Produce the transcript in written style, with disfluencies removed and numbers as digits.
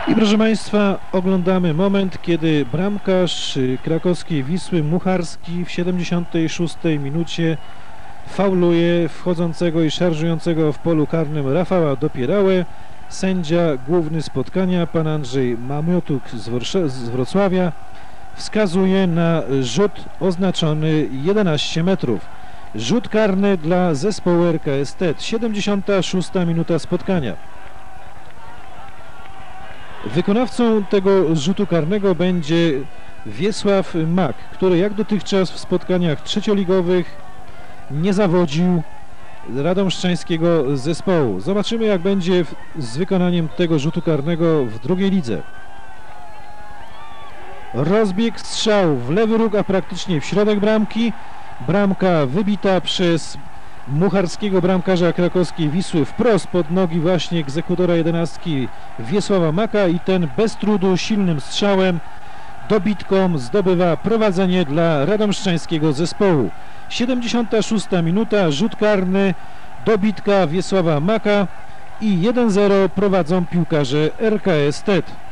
I proszę Państwa, oglądamy moment, kiedy bramkarz krakowskiej Wisły Mucharski w 76 minucie fauluje wchodzącego i szarżującego w polu karnym Rafała Dopierałę. Sędzia główny spotkania, pan Andrzej Mamiotuk z Wrocławia, wskazuje na rzut oznaczony 11 metrów. Rzut karny dla zespołu RKS TET. 76 minuta spotkania. Wykonawcą tego rzutu karnego będzie Wiesław Mak, który jak dotychczas w spotkaniach trzecioligowych nie zawodził radomszczańskiego zespołu. Zobaczymy, jak będzie z wykonaniem tego rzutu karnego w drugiej lidze. Rozbieg, strzał w lewy róg, a praktycznie w środek bramki. Bramka wybita przez mucharskiego bramkarza krakowskiej Wisły wprost pod nogi właśnie egzekutora 11 Wiesława Maka i ten bez trudu silnym strzałem dobitką zdobywa prowadzenie dla radomszczańskiego zespołu. 76 minuta, rzut karny, dobitka Wiesława Maka i 1-0 prowadzą piłkarze RKS TET.